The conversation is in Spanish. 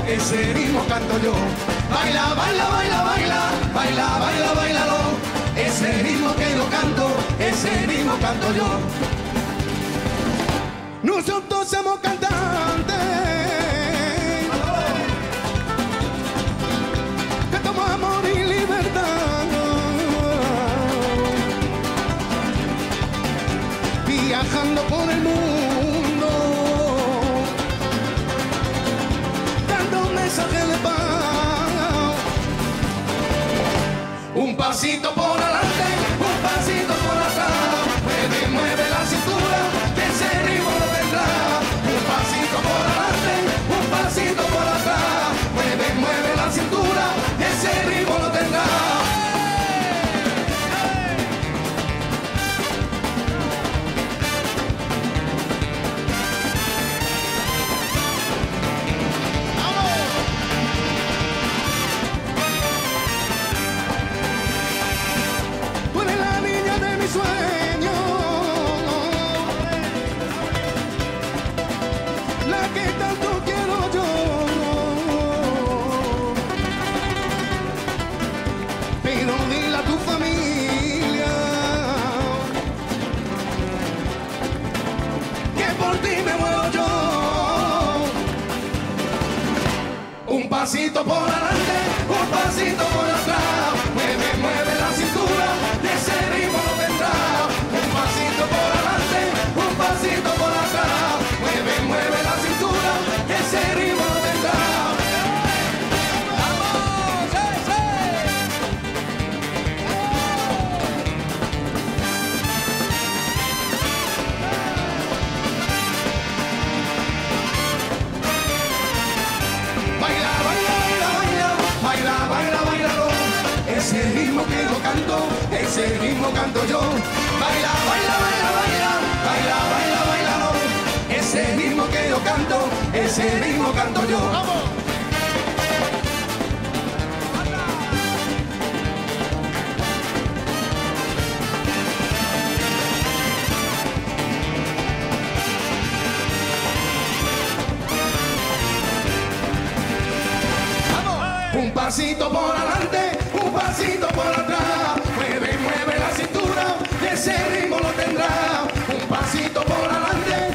ese ritmo canto yo. Baila, baila, baila, baila, baila, baila, bailalo. Ese ritmo que yo canto, ese ritmo canto yo. Nosotros somos cantantes, cantamos amor y libertad, viajando por el mundo, dando un mensaje de paz. Un pasito por adelante, un pasito por atrás, mueve, mueve la cintura, que ese ritmo lo tendrá. Un pasito por adelante, un pasito por atrás, mueve, mueve la cintura, que ese ritmo lo tendrá. Tú eres la niña de mis sueños, la que tanto quiero yo. Pero dile a tu familia que por ti me muero yo. Un pasito por adelante, un pasito por atrás, mueve, mueve la cintura, de ese ritmo lo tendrá. Un pasito por adelante, un pasito por atrás, mueve, mueve la cintura, de ese ritmo lo tendrá. ¡Vamos! ¡Sí, Baila, baila, baila, baila, baila, baila, bailalo. Ese ritmo que yo canto, ese ritmo canto yo. Baila, baila, baila, baila, baila, baila, bailalo. Ese ritmo que yo canto, ese ritmo canto yo. ¡Vamos! Un pasito por adelante, un pasito por atrás, mueve, mueve la cintura, ese ritmo lo tendrá. Un pasito por adelante,